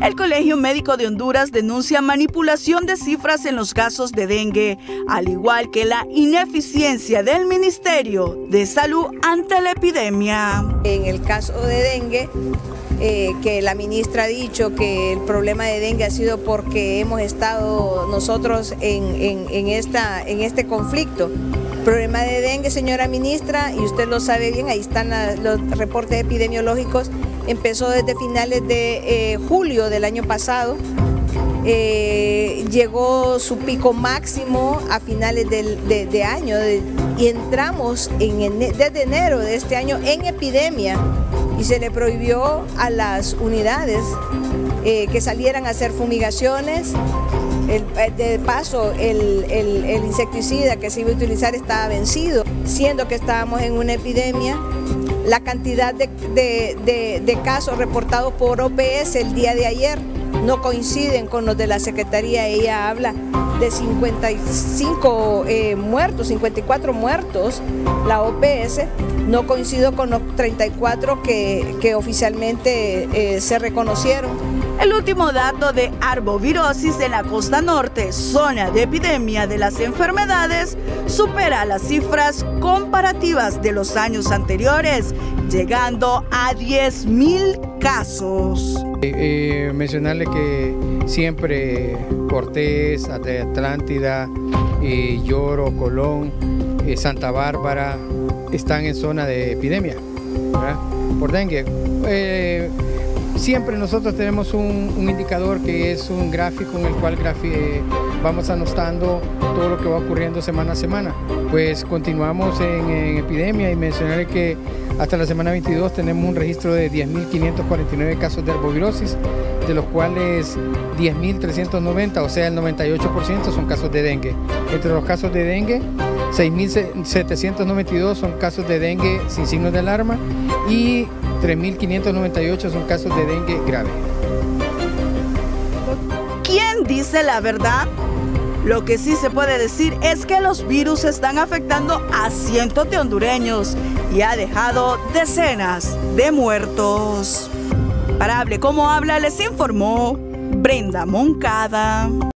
El Colegio Médico de Honduras denuncia manipulación de cifras en los casos de dengue, al igual que la ineficiencia del Ministerio de Salud ante la epidemia. En el caso de dengue, que la ministra ha dicho que el problema de dengue ha sido porque hemos estado nosotros en este conflicto. El problema de dengue, señora ministra, y usted lo sabe bien, ahí están los reportes epidemiológicos, empezó desde finales de julio del año pasado, llegó su pico máximo a finales de año y entramos desde enero de este año en epidemia y se le prohibió a las unidades que salieran a hacer fumigaciones. De paso, el insecticida que se iba a utilizar estaba vencido, siendo que estábamos en una epidemia. La cantidad de casos reportados por OPS el día de ayer no coinciden con los de la Secretaría. Ella habla de 55 muertos, 54 muertos, la OPS, no coincido con los 34 que oficialmente se reconocieron. El último dato de arbovirosis en la costa norte, zona de epidemia de las enfermedades, supera las cifras comparativas de los años anteriores, llegando a 10,000 casos. Mencionarle que siempre Cortés, Atlántida, Lloro, Colón, Santa Bárbara están en zona de epidemia, ¿verdad?, por dengue. Siempre nosotros tenemos un indicador que es un gráfico en el cual vamos anotando todo lo que va ocurriendo semana a semana. Pues continuamos en epidemia y mencionarle que hasta la semana 22 tenemos un registro de 10.549 casos de arbovirosis, de los cuales 10.390, o sea el 98% son casos de dengue. Entre los casos de dengue, 6.792 son casos de dengue sin signos de alarma y 3.598 son casos de dengue grave. ¿Quién dice la verdad? Lo que sí se puede decir es que los virus están afectando a cientos de hondureños y ha dejado decenas de muertos. Para Hable Como Habla les informó Brenda Moncada.